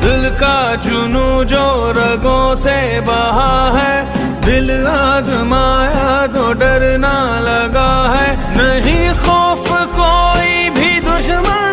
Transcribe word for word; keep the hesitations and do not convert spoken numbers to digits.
दिल का जुनू जो रगों से बहा है, दिल आजमाया तो डरना लगा है। नहीं खौफ कोई भी दुश्मन